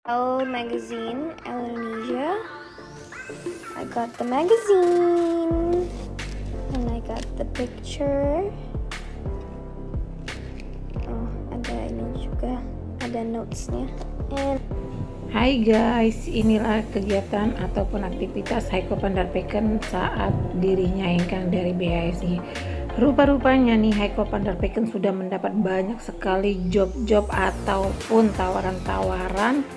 Elle magazine, Elle Indonesia. I got the magazine and I got the picture. Oh, ada ini juga, ada notesnya. And Hai guys, inilah kegiatan ataupun aktivitas Heiko van der Pecken saat dirinya hengkang dari BHSI. Rupa-rupanya nih Heiko van der Pecken sudah mendapat banyak sekali job-job ataupun tawaran-tawaran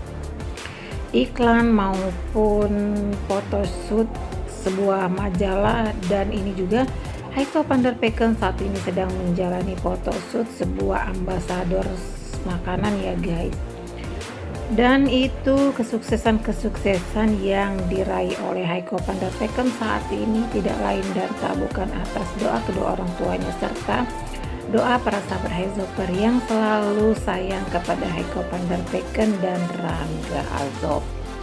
iklan maupun photoshoot sebuah majalah, dan ini juga Heiko van der Pecken saat ini sedang menjalani photoshoot sebuah ambasador makanan ya guys. Dan itu kesuksesan yang diraih oleh Heiko van der Pecken saat ini tidak lain dan tak bukan atas doa kedua orang tuanya serta doa para sahabat Heizoper yang selalu sayang kepada Heiko van der Pecken dan Rangga Azob.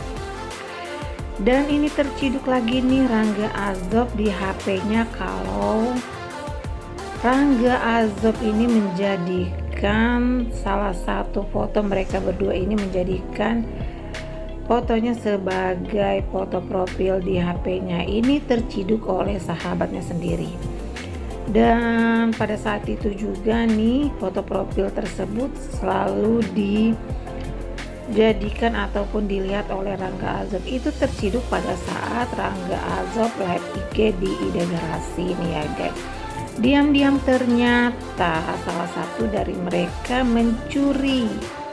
Dan ini terciduk lagi nih Rangga Azob di HP-nya kalau Rangga Azob ini menjadikan salah satu foto mereka berdua ini, menjadikan fotonya sebagai foto profil di HP-nya. Ini terciduk oleh sahabatnya sendiri. Dan pada saat itu juga nih foto profil tersebut selalu dijadikan ataupun dilihat oleh Rangga Azob. Itu terciduk pada saat Rangga Azob live IG di Ida Garasi nih ya guys. Diam-diam ternyata salah satu dari mereka mencuri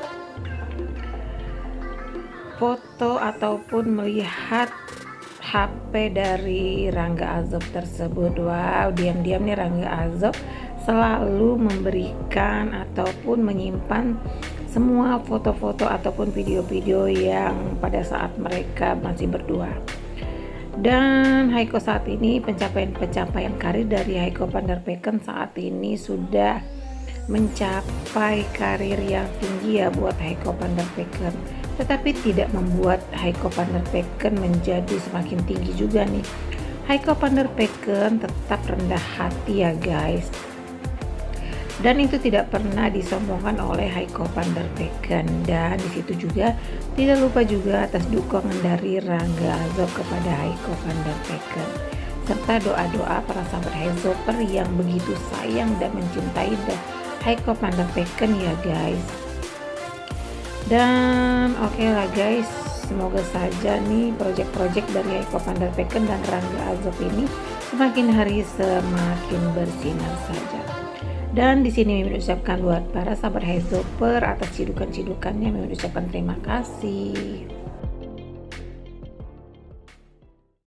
foto ataupun melihat HP dari Rangga Azob tersebut. Wow, diam-diam nih Rangga Azob selalu memberikan ataupun menyimpan semua foto-foto ataupun video-video yang pada saat mereka masih berdua. Dan Heiko saat ini pencapaian karir dari Heiko van der Pecken saat ini sudah mencapai karir yang tinggi ya buat Heiko van der Pecken, tetapi tidak membuat Heiko van der Pecken menjadi semakin tinggi juga nih. Heiko van der Pecken tetap rendah hati ya guys, dan itu tidak pernah disombongkan oleh Heiko van der Pecken. Dan disitu juga tidak lupa juga atas dukungan dari Rangga Azob kepada Heiko van der Pecken serta doa-doa para sahabat Heizoper yang begitu sayang dan mencintai Heiko van der Pecken ya guys. Dan oke lah guys, semoga saja nih project-project dari Heiko van der Pecken dan Rangga Azob ini semakin hari semakin bersinar saja. Dan di sini Mimin ucapkan buat para sahabat Heizoper atas cidukan-cidukannya, Mimin ucapkan terima kasih.